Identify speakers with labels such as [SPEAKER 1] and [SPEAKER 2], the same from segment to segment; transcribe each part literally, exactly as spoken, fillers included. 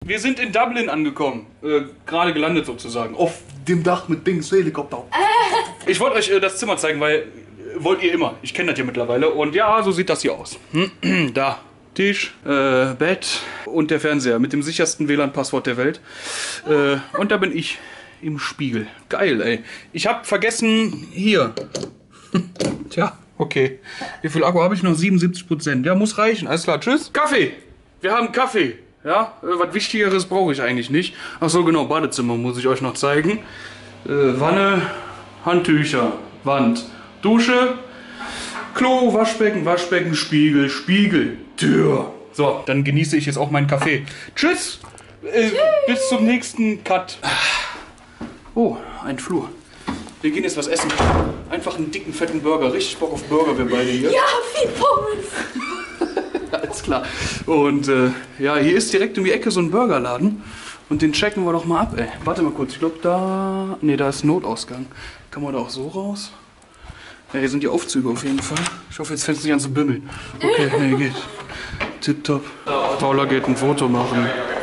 [SPEAKER 1] Wir sind in Dublin angekommen. Äh, gerade gelandet sozusagen. Auf dem Dach mit Dings Helikopter. Ich wollte euch äh, das Zimmer zeigen, weil... Äh, wollt ihr immer. Ich kenne das hier mittlerweile. Und ja, so sieht das hier aus. Da. Tisch, äh, Bett und der Fernseher mit dem sichersten W L A N-Passwort der Welt. Äh, und da bin ich im Spiegel. Geil, ey. Ich habe vergessen... Hier. Tja, okay. Wie viel Akku habe ich noch? siebenundsiebzig Prozent. Ja, muss reichen. Alles klar, tschüss. Kaffee. Wir haben Kaffee. Ja, äh, was Wichtigeres brauche ich eigentlich nicht. Ach so, genau, Badezimmer muss ich euch noch zeigen. Äh, Wanne, Handtücher, Wand, Dusche, Klo, Waschbecken, Waschbecken, Spiegel, Spiegel, Tür. So, dann genieße ich jetzt auch meinen Kaffee. Tschüss. Äh, bis zum nächsten Cut. Oh, ein Flur. Wir gehen jetzt was essen. Einfach einen dicken, fetten Burger. Richtig Bock auf Burger, wir beide hier.
[SPEAKER 2] Ja, viel Pommes.
[SPEAKER 1] Alles klar. Und äh, ja, hier ist direkt um die Ecke so ein Burgerladen. Und den checken wir doch mal ab, ey. Warte mal kurz. Ich glaube, da... Ne, da ist Notausgang. Kann man da auch so raus? Ja, hier sind die Aufzüge auf jeden Fall. Ich hoffe, jetzt fängt es nicht an zu bimmeln. Okay, nee, geht. Tipptopp. Paula geht ein Foto machen.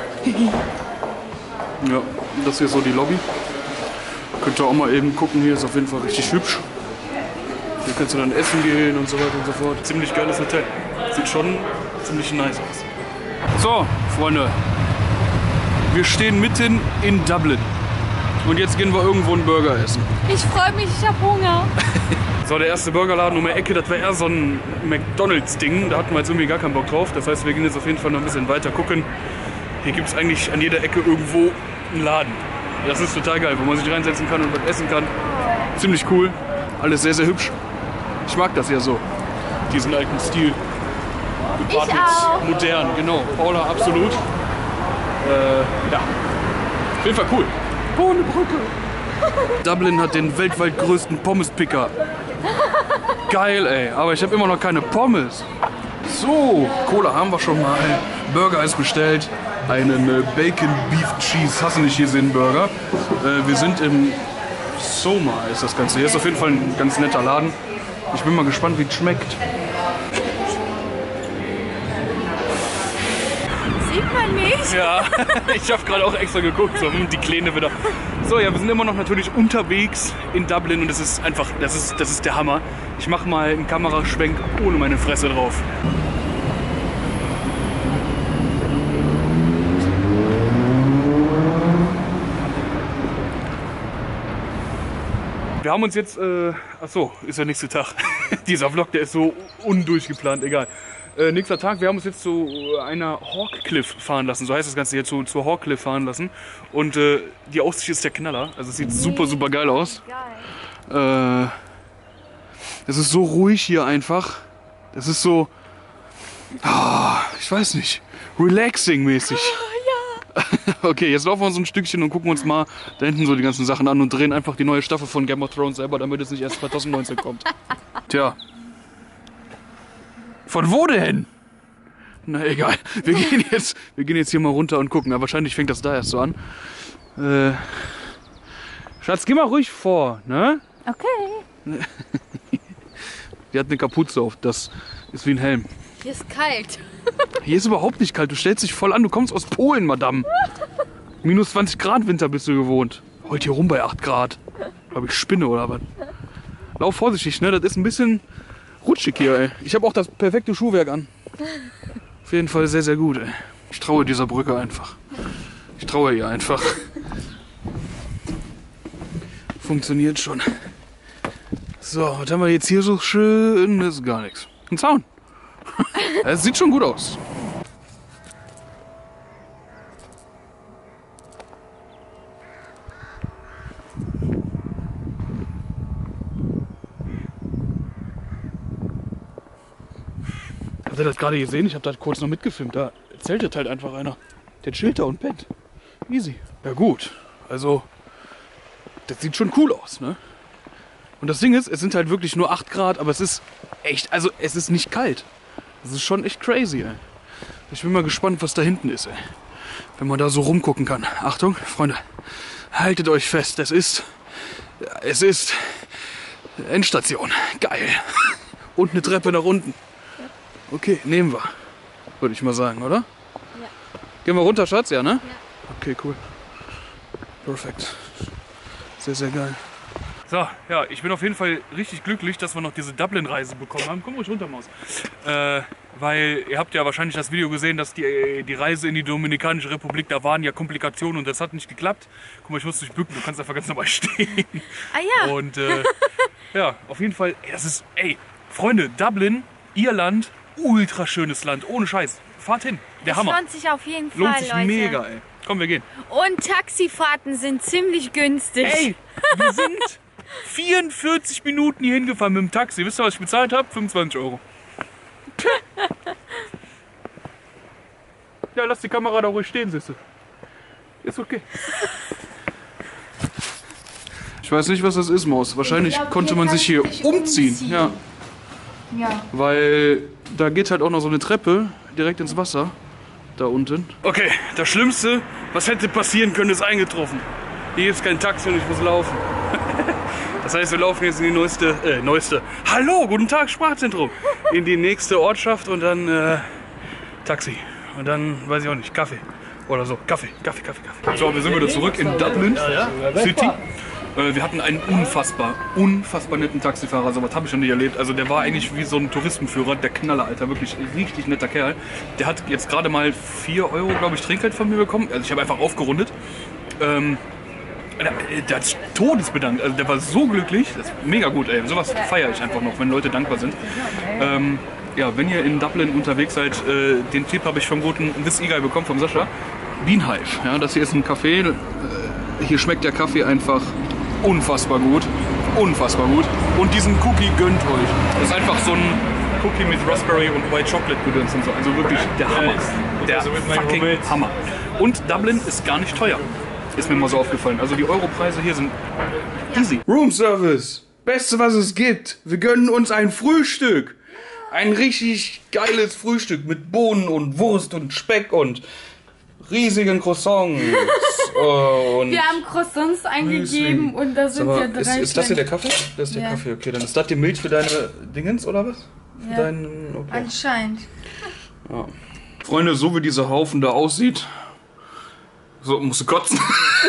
[SPEAKER 1] Ja, das hier ist so die Lobby. Könnt ihr auch mal eben gucken, hier ist auf jeden Fall richtig hübsch. Hier kannst du dann essen gehen und so weiter und so fort. Ziemlich geiles Hotel. Sieht schon ziemlich nice aus. So, Freunde. Wir stehen mitten in Dublin. Und jetzt gehen wir irgendwo einen Burger essen.
[SPEAKER 2] Ich freue mich, ich habe Hunger.
[SPEAKER 1] So, der erste Burgerladen um die Ecke, das war eher so ein McDonalds-Ding. Da hatten wir jetzt irgendwie gar keinen Bock drauf. Das heißt, wir gehen jetzt auf jeden Fall noch ein bisschen weiter gucken. Hier gibt es eigentlich an jeder Ecke irgendwo einen Laden. Das ist total geil, wo man sich reinsetzen kann und was essen kann. Ziemlich cool. Alles sehr, sehr hübsch. Ich mag das ja so. Diesen alten Stil.
[SPEAKER 2] Ich auch.
[SPEAKER 1] Modern, genau. Paula, absolut. Äh, ja. Auf jeden Fall cool. Ohne Brücke. Dublin hat den weltweit größten Pommes-Picker. Geil, ey. Aber ich habe immer noch keine Pommes. So, Cola haben wir schon mal. Burger ist bestellt. Einen äh, Bacon Beef Cheese, hast du nicht gesehen, Burger. Äh, wir sind im Soma, ist das Ganze. Hier ist auf jeden Fall ein ganz netter Laden. Ich bin mal gespannt, wie es schmeckt.
[SPEAKER 2] Sieht man nicht?
[SPEAKER 1] Ja, ich habe gerade auch extra geguckt, so hm, die Kleine wieder. So, ja, wir sind immer noch natürlich unterwegs in Dublin und das ist einfach, das ist, das ist der Hammer. Ich mache mal einen Kameraschwenk ohne meine Fresse drauf. Wir haben uns jetzt, äh, ach so, ist der nächste Tag. Dieser Vlog, der ist so undurchgeplant, egal. Äh, nächster Tag, wir haben uns jetzt zu einer Hawkcliff fahren lassen, so heißt das Ganze hier, zu, zu Hawkcliff fahren lassen. Und äh, die Aussicht ist der Knaller, also es sieht super, super geil aus. Geil. Äh, es ist so ruhig hier einfach. Das ist so, oh, ich weiß nicht, relaxing mäßig. Okay, jetzt laufen wir uns ein Stückchen und gucken uns mal da hinten so die ganzen Sachen an und drehen einfach die neue Staffel von Game of Thrones selber, damit es nicht erst zwanzig neunzehn kommt. Tja. Von wo denn? Na egal. Wir gehen jetzt, wir gehen jetzt hier mal runter und gucken. Aber wahrscheinlich fängt das da erst so an. Äh, Schatz, geh mal ruhig vor, ne?
[SPEAKER 2] Okay.
[SPEAKER 1] Die hat eine Kapuze auf. Das ist wie ein Helm.
[SPEAKER 2] Hier ist kalt.
[SPEAKER 1] Hier ist überhaupt nicht kalt. Du stellst dich voll an. Du kommst aus Polen, Madame. Minus zwanzig Grad Winter bist du gewohnt. Heute hier rum bei acht Grad. Glaube ich spinne oder was? Lauf vorsichtig, ne? Das ist ein bisschen rutschig hier, ey. Ich habe auch das perfekte Schuhwerk an. Auf jeden Fall sehr, sehr gut, ey. Ich traue dieser Brücke einfach. Ich traue ihr einfach. Funktioniert schon. So, was haben wir jetzt hier so schön? Das ist gar nichts. Ein Zaun. Es sieht schon gut aus. Habt ihr das gerade gesehen? Ich habe das kurz noch mitgefilmt. Da zeltet halt einfach einer. Der chillt da und pennt. Easy. Ja gut, also das sieht schon cool aus, ne? Und das Ding ist, es sind halt wirklich nur acht Grad, aber es ist echt, also es ist nicht kalt. Das ist schon echt crazy, ey. Ich bin mal gespannt, was da hinten ist, ey. Wenn man da so rumgucken kann. Achtung, Freunde, haltet euch fest. Es ist, es ist Endstation. Geil. Und eine Treppe nach unten. Okay, nehmen wir. Würde ich mal sagen, oder? Ja. Gehen wir runter, Schatz? Ja, ne?
[SPEAKER 2] Ja.
[SPEAKER 1] Okay, cool. Perfekt. Sehr, sehr geil. So, ja, ich bin auf jeden Fall richtig glücklich, dass wir noch diese Dublin-Reise bekommen haben. Komm ruhig runter, Maus. Äh, weil ihr habt ja wahrscheinlich das Video gesehen, dass die, die Reise in die Dominikanische Republik, da waren ja Komplikationen und das hat nicht geklappt. Guck mal, ich muss dich bücken, du kannst einfach ganz normal stehen.
[SPEAKER 2] Ah ja.
[SPEAKER 1] Und äh, ja, auf jeden Fall, ey, das ist, ey, Freunde, Dublin, Irland, ultra schönes Land, ohne Scheiß. Fahrt hin, der
[SPEAKER 2] Es
[SPEAKER 1] Hammer.
[SPEAKER 2] lohnt sich auf jeden Fall,
[SPEAKER 1] Lohnt sich
[SPEAKER 2] Leute.
[SPEAKER 1] mega, ey. Komm, wir gehen.
[SPEAKER 2] Und Taxifahrten sind ziemlich günstig.
[SPEAKER 1] Ey, wir sind vierundvierzig Minuten hier hingefahren mit dem Taxi. Wisst ihr, was ich bezahlt habe? fünfundzwanzig Euro. Ja, lass die Kamera da ruhig stehen, siehst du. Ist okay. Ich weiß nicht, was das ist, Maus. Wahrscheinlich
[SPEAKER 2] Ich glaub,
[SPEAKER 1] konnte
[SPEAKER 2] hier
[SPEAKER 1] man sich hier
[SPEAKER 2] kannst du dich
[SPEAKER 1] umziehen.
[SPEAKER 2] umziehen.
[SPEAKER 1] Ja,
[SPEAKER 2] Ja.
[SPEAKER 1] weil da geht halt auch noch so eine Treppe direkt ins Wasser. Da unten. Okay, das Schlimmste, was hätte passieren können, ist eingetroffen. Hier ist kein Taxi und ich muss laufen. Das heißt, wir laufen jetzt in die neueste, äh, neueste. Hallo, guten Tag, Sprachzentrum. In die nächste Ortschaft und dann äh, Taxi. Und dann, weiß ich auch nicht, Kaffee. Oder so. Kaffee, Kaffee, Kaffee, Kaffee. So, wir sind wieder zurück in Dublin City. Äh, wir hatten einen unfassbar, unfassbar netten Taxifahrer. So was habe ich noch nie erlebt. Also der war eigentlich wie so ein Touristenführer, der Knaller, Alter. Wirklich richtig netter Kerl. Der hat jetzt gerade mal vier Euro, glaube ich, Trinkgeld von mir bekommen. Also ich habe einfach aufgerundet. Ähm, der, der hat sich todesbedankt. Also der war so glücklich. Das ist mega gut, ey. Sowas feiere ich einfach noch, wenn Leute dankbar sind. Ähm, ja, wenn ihr in Dublin unterwegs seid, äh, den Tipp habe ich vom guten This Eagle bekommen, vom Sascha. Bean Hive. Ja, das hier ist ein Café. Äh, hier schmeckt der Kaffee einfach unfassbar gut. Unfassbar gut. Und diesen Cookie gönnt euch. Das ist einfach so ein Cookie mit Raspberry und White Chocolate Gedöns und so. Also wirklich der Hammer. Der fucking Hammer. Und Dublin ist gar nicht teuer. Ist mir mal so aufgefallen. Also die Europreise hier sind easy. Room Service. Beste, was es gibt. Wir gönnen uns ein Frühstück. Ein richtig geiles Frühstück mit Bohnen und Wurst und Speck und riesigen Croissants. Und
[SPEAKER 2] Wir haben Croissants eingegeben und da sind ja drei.
[SPEAKER 1] Ist, ist das hier der Kaffee? Das ist der
[SPEAKER 2] Ja.
[SPEAKER 1] Kaffee, okay. Dann ist das die Milch für deine Dingens oder was? Für
[SPEAKER 2] Ja.
[SPEAKER 1] deinen, okay.
[SPEAKER 2] Anscheinend.
[SPEAKER 1] Ja. Freunde, so wie dieser Haufen da aussieht, so musst du kotzen.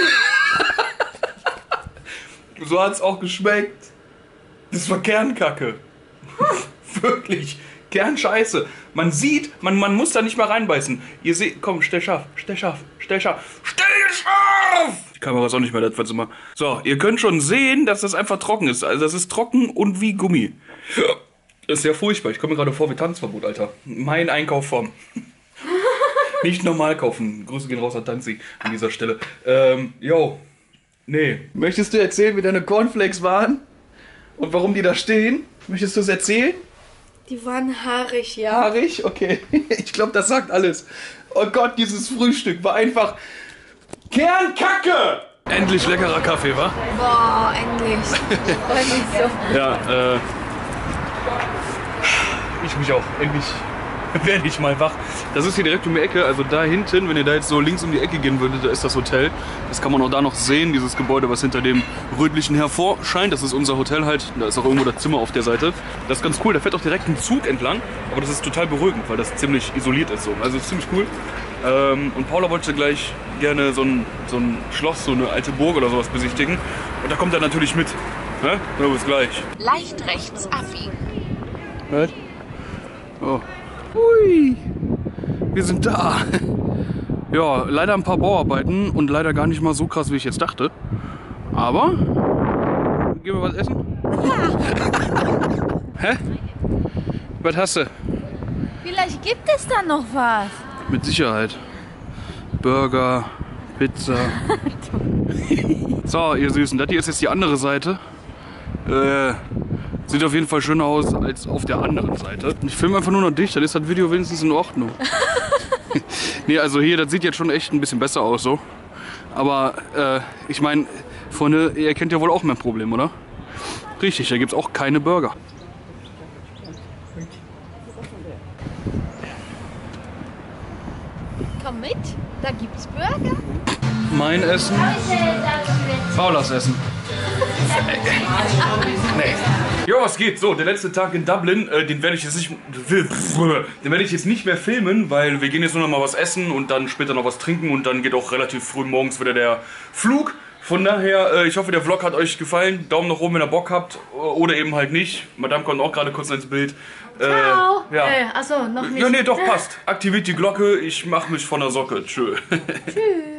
[SPEAKER 1] So hat's auch geschmeckt. Das war Kernkacke. Wirklich. Kernscheiße. Man sieht, man, man muss da nicht mal reinbeißen. Ihr seht, komm, stell scharf, stell scharf, stell scharf, stell scharf! Die Kamera ist auch nicht mehr das, was immer. So, ihr könnt schon sehen, dass das einfach trocken ist. Also das ist trocken und wie Gummi. Das ist ja furchtbar. Ich komme mir gerade vor wie Tanzverbot, Alter. Mein Einkauf vom. Nicht normal kaufen. Grüße gehen raus an Tanzi an dieser Stelle. Ähm, yo. Nee. Möchtest du erzählen, wie deine Cornflakes waren? Und warum die da stehen? Möchtest du es erzählen?
[SPEAKER 2] Die waren haarig, ja.
[SPEAKER 1] Haarig? Okay. Ich glaube, das sagt alles. Oh Gott, dieses Frühstück war einfach Kernkacke! Endlich leckerer Kaffee, wa?
[SPEAKER 2] Boah, endlich. Ich freu mich so.
[SPEAKER 1] Ja, äh... Ich mich auch. Endlich werde ich mal wach. Das ist hier direkt um die Ecke, also da hinten, wenn ihr da jetzt so links um die Ecke gehen würdet, da ist das Hotel. Das kann man auch da noch sehen, dieses Gebäude, was hinter dem rötlichen hervorscheint. Das ist unser Hotel halt, da ist auch irgendwo das Zimmer auf der Seite. Das ist ganz cool, da fährt auch direkt ein Zug entlang, aber das ist total beruhigend, weil das ziemlich isoliert ist so. Also das ist ziemlich cool. Ähm, und Paula wollte gleich gerne so ein, so ein Schloss, so eine alte Burg oder sowas besichtigen. Und da kommt er natürlich mit. Ne? Ja, bis gleich.
[SPEAKER 3] Leicht rechts abbiegen.
[SPEAKER 1] Hört? Oh. Hui. Wir sind da. Ja, leider ein paar Bauarbeiten und leider gar nicht mal so krass, wie ich jetzt dachte. Aber gehen wir was essen? Ja. Hä? Was hast du?
[SPEAKER 2] Vielleicht gibt es da noch was.
[SPEAKER 1] Mit Sicherheit. Burger, Pizza. So, ihr Süßen, das hier ist jetzt die andere Seite. Äh, sieht auf jeden Fall schöner aus als auf der anderen Seite. Ich filme einfach nur noch dich, dann ist das Video wenigstens in Ordnung. Nee, also hier, das sieht jetzt schon echt ein bisschen besser aus so. Aber äh, ich meine, Freunde, ihr kennt ja wohl auch mein Problem, oder? Richtig, da gibt es auch keine Burger.
[SPEAKER 2] Komm mit, da gibt's Burger.
[SPEAKER 1] Mein Essen, Paulas Essen. Nee. Jo, was geht? So, der letzte Tag in Dublin, äh, den werde ich jetzt nicht, den werde ich jetzt nicht mehr filmen, weil wir gehen jetzt nur noch mal was essen und dann später noch was trinken und dann geht auch relativ früh morgens wieder der Flug. Von daher, äh, ich hoffe, der Vlog hat euch gefallen. Daumen nach oben, wenn ihr Bock habt oder eben halt nicht. Madame kommt auch gerade kurz ins Bild.
[SPEAKER 2] Ciao.
[SPEAKER 1] Äh, ja.
[SPEAKER 2] Äh, achso, noch nicht.
[SPEAKER 1] Ja, nee, doch, passt. Aktiviert die Glocke, ich mach mich von der Socke. Tschö.
[SPEAKER 2] Tschüss.